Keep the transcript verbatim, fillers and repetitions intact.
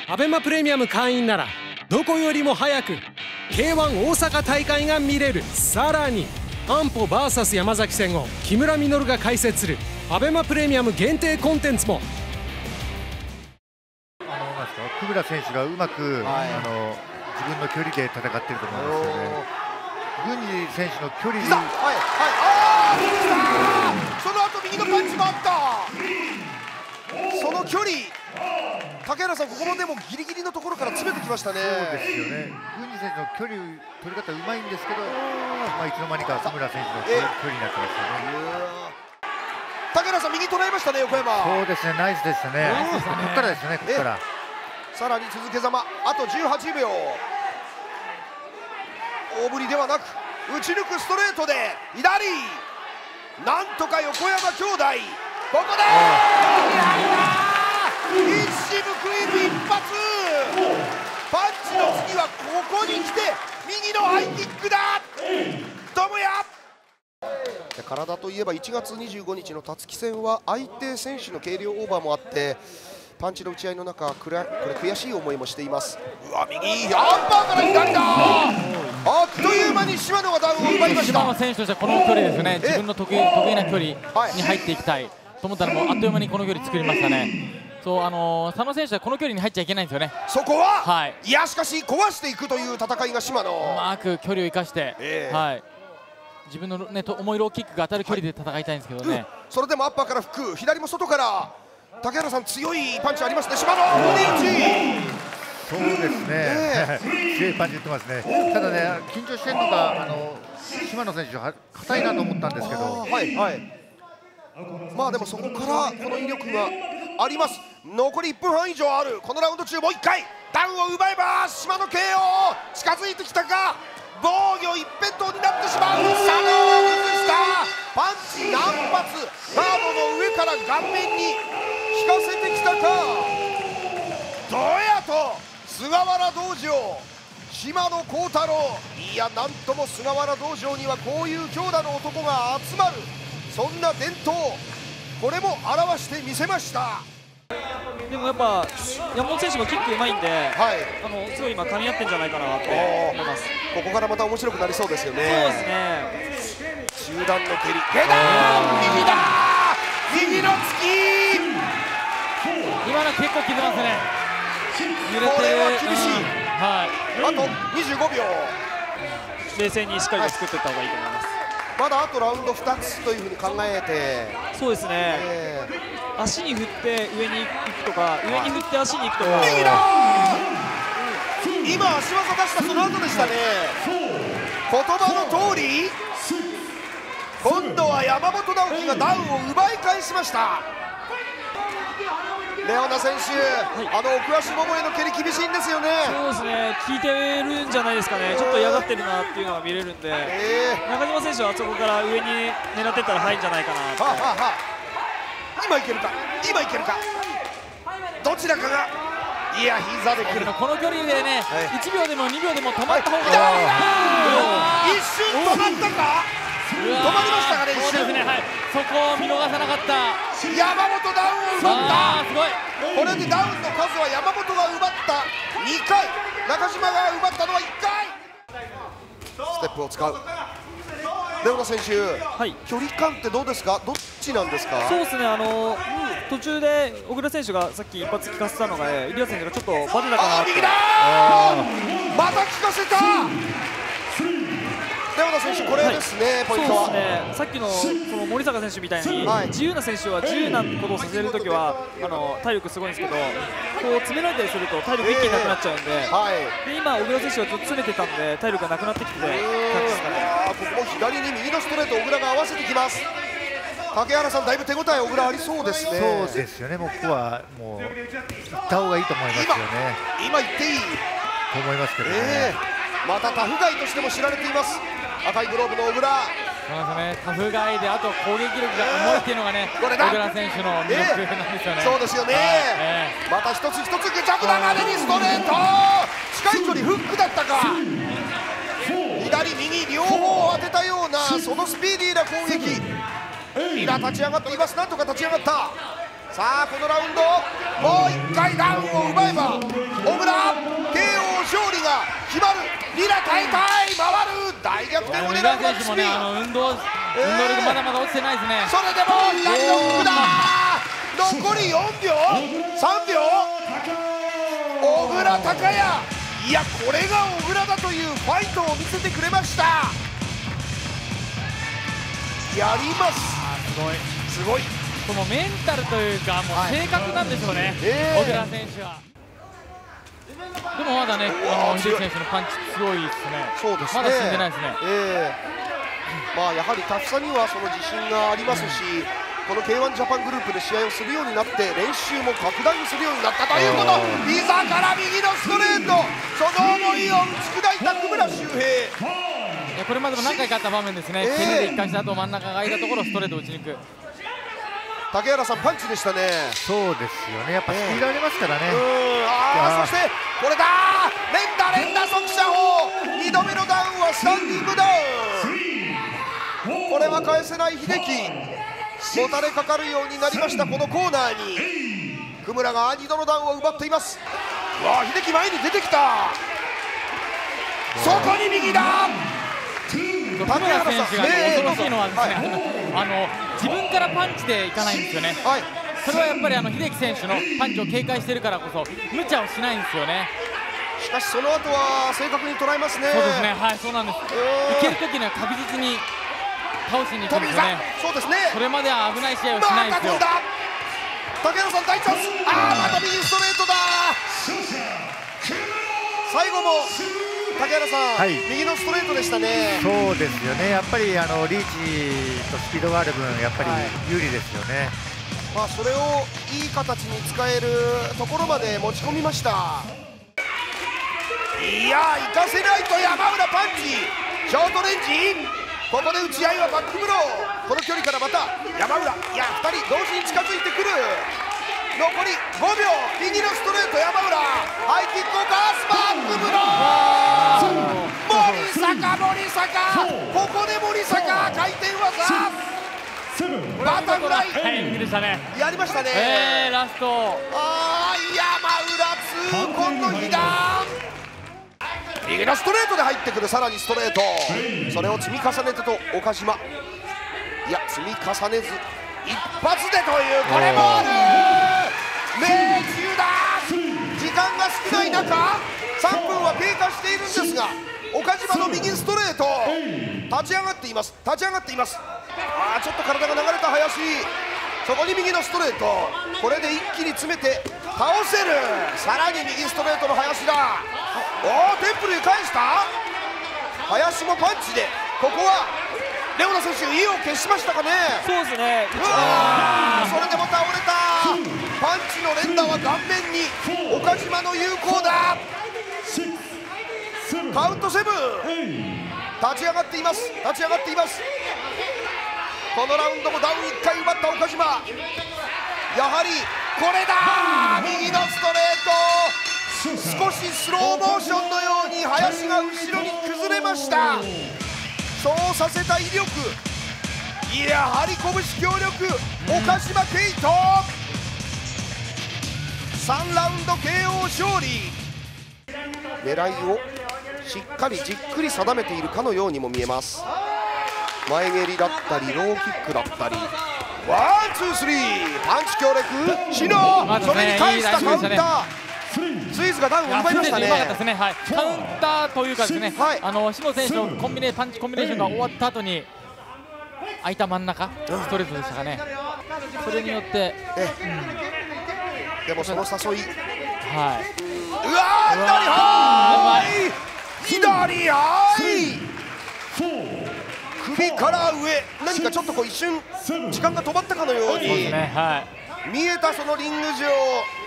アベマプレミアム会員ならどこよりも早く ケーワン 大阪大会が見れる。さらに安保 ブイエス 山崎戦を木村稔が解説するアベマプレミアム限定コンテンツも。 あのなんですか、久村選手がうまく、はい、あの自分の距離で戦っていると思いますよね。郡司選手の距離に、はいはい、あーその後右のパンチもあった。その距離、竹原さん、ここもでもギリギリのところから詰めてきましたね。 そうですよね。郡司選手の距離取り方うまいんですけど、まあ、いつの間にか久村選手の距離になってますよね。 竹原さん、右捉えましたね、横山。 そうですね、ナイスでしたね。ここからですね、ここから。 さらに続けざま、あとじゅうはちびょう。大振りではなく、打ち抜くストレートで左。なんとか横山兄弟、ここで一矢報いる一発。パンチの次はここに来て右のハイキックだ。友也。体といえばいちがつにじゅうごにちのたつき戦は相手選手の軽量オーバーもあってパンチの打ち合いの中、これ悔しい思いもしています。うわ、右アンパーから左だ。あっという間に島野がダウンを奪いました。 島野選手としてはこの距離ですね、自分の得意得意な距離に入っていきたいと思ったら、もうあっという間にこの距離作りましたね。そう、あのー、佐野選手はこの距離に入っちゃいけないんですよね。 そこは、 はい、 いやしかし壊していくという戦いが島野、 うまく距離を生かして、えー、はい、自分の、ね、重いローキックが当たる距離で戦いたいんですけどね、はい、うん、 それでもアッパーからフック、左も外から。竹原さん、強いパンチありますね、島野。ボディ打ち。 そうですね、えー、強いパンチ打ってますね。ただね、緊張してるのがあの島野選手は硬いなと思ったんですけど、 はいはい、まあでもそこからこの威力があります。残りいっぷんはん以上あるこのラウンド中、もういっかいダウンを奪えば島野 ケーオー 近づいてきたか。防御一辺倒になってしまう。佐野を崩した。パンチ何発、ガードの上から顔面に引かせてきたか。どうやと菅原道場、島野幸太郎。いや、なんとも菅原道場にはこういう強打の男が集まる、そんな伝統、これも表してみせました。 でもやっぱ山本選手もキックうまいんで、はい、あのすごい今噛み合ってんじゃないかなと思います。 ここからまた面白くなりそうですよね。 そうですね。 中段の蹴り、下段右だ。右の突き。 今の結構効いてますね。 これは厳しい、うん、 はい、 あとにじゅうごびょう。 冷静にしっかりと作っていった方がいいと思います。 まだあとラウンドふたつというふうに考えて、 そうですね、えー、足に振って上に行くとか、上に振って足に行くとか。 右だ。今足技出したその後でしたね。言葉の通り、今度は山本直樹がダウンを奪い返しました。レオナ選手、はい、あの奥足ももへの蹴り厳しいんですよね。 そうですね、効いてるんじゃないですかね。ちょっと嫌がってるなっていうのが見れるんで、えー、中島選手はあそこから上に狙ってったら入るんじゃないかなって。はあはあはあ、今いけるか、今いけるか、どちらかが、いや膝でくる。 この距離でね、はい、いちびょうでもにびょうでも止まった方が、 はい、一瞬止まったか。止まりましたかね、一瞬。 ね、はい、そこを見逃さなかった。 山本ダウンを奪った。 すごい。 これでダウンの数は山本が奪ったにかい、中島が奪ったのはいっかい。ステップを使うレオナ選手、はい、距離感ってどうですか、どっちなんですか。 そうですね、あのー、途中で小倉選手がさっき一発効かせたのが、入江選手がちょっとバテたかなって。 右だ。また効かせた。レオナ選手、これですね、はい、ポイントは。 そうですね、さっきのその森坂選手みたいに、はい、自由な選手は自由なことをさせるときはあの体力すごいんですけど、こう詰められたりすると体力一気になくなっちゃうんで、えーはい、で今、小倉選手はずっと詰めてたんで体力がなくなってきてて、 ここも左に右のストレート、小倉が合わせてきます。竹原さん、だいぶ手応え、小倉ありそうですね。 そうですよね、もうここはもう行った方がいいと思いますよね。 今、今行っていいと思いますけどね、 えー、またタフガイとしても知られています。赤いグローブの小倉。 そうですね、タフガイであと攻撃力が重いっていうのがね、小倉選手の魅力なんですよね。 そうですよね、えー、また一つ一つぐちゃぐちゃまでにストレート、近い距離フックだったか、左右両方を当てたようなそのスピーディーな攻撃。今立ち上がっています。なんとか立ち上がった。さあこのラウンドもういっかいダウンを奪えばえたい、回る、大逆転を狙う三浦選手もね、あの運動運動力まだまだ落ちてないですね。 それでも左ノックだ。残りよんびょう、さんびょう、小倉孝也、いやこれが小倉だというファイトを見せてくれました。やります。 すごいすごい、 このメンタルというか、もう性格なんでしょうね、 えー、 小倉選手は。でもまだね、あの秀樹選手のパンチ強いですね。 そうですね、 まだ死んでないですね。 えー、まあやはりタフさにはその自信がありますし、この ケーワン ジャパングループで試合をするようになって練習も格段にするようになったということ、膝から右のストレート、その思いを打ち砕いた久村周平。 いやこれまでも何回かあった場面ですね、 えー、 蹴りで一貫した後真ん中が空いたところをストレートを打ちに行く。 竹原さん、パンチでしたね。 そうですよね、やっぱスピードありますからね。 うん、ああ、そしてこれだ、連打連打速射砲、にどめのダウンはスタンディングダウン、これは返せない秀樹、もたれかかるようになりました。このコーナーに久村がにどのダウンを奪っています。うわあ、秀樹前に出てきた、そこに右だ。 久村選手が恐ろしいのはですね、あの自分からパンチでいかないんですよね。 はい、 それはやっぱりあの秀樹選手のパンチを警戒しているからこそ無茶をしないんですよね。 しかしその後は正確に捉えますね。 そうですね、はい、そうなんです。いけるときには確実に倒しに行くんですよね。 そうですね、 それまでは危ない試合をしないんですよ。 竹原さん大チャンス、ああまた右ストレートだ。最後も竹原さん、はい、右のストレートでしたね。 そうですよね、やっぱりあのリーチとスピードがある分やっぱり有利ですよね。 はい、まあそれをいい形に使えるところまで持ち込みました。いやー、行かせないと山浦パンチ、ショートレンジ、ここで打ち合いはバックブロー、この距離からまた山浦、いやふたり同時に近づいてくる。残りごびょう、右のストレート山浦、ハイキックをかわす、バックブロー、森坂森坂、ここで森坂回転技、バタフライ、 はい、でしたね。 やりましたね。 えー、ラスト、 あー、山浦痛恨の被弾、右のストレートで入ってくる、さらにストレート、それを積み重ねてと岡島、いや積み重ねず一発でという、これもある、命中だ。時間が少ない中さんぷんは経過しているんですが、岡島の右ストレート、立ち上がっています、立ち上がっています。あー、ちょっと体が流れた林、そこに右のストレート、これで一気に詰めて倒せる。さらに右ストレートの林だ。おお、テンプルに返した。林もパンチで、ここはレオナ選手意を決しましたかね。 そうですね。 うわー、それでも倒れた。パンチの連打は顔面に、岡島の有効だ。カウントセブン、立ち上がっています、立ち上がっています。このラウンドもダウンいっかい奪った岡島、やはりこれだ、右のストレート、少しスローモーションのように林が後ろに崩れました。そうさせた威力、やはり拳強力、岡島圭人、さんラウンド ケーオー 勝利。狙いをしっかりじっくり定めているかのようにも見えます。前蹴りだったりローキックだったり、ワンツースリー、パンチ強力、シノ、それに返したカウンター、スイーズがダウンを奪いましたね。 カウンターというかですね、 はい、 あの下選手のコンビネパンチコンビネーションが終わった後に空いた真ん中ストレートでしたかね。それによって、 うん、でもその誘い、 はい、 うわー、左ハイ、左ハイ、首から上、何かちょっとこう一瞬時間が止まったかのように、 ね、はい、 見えたそのリング上。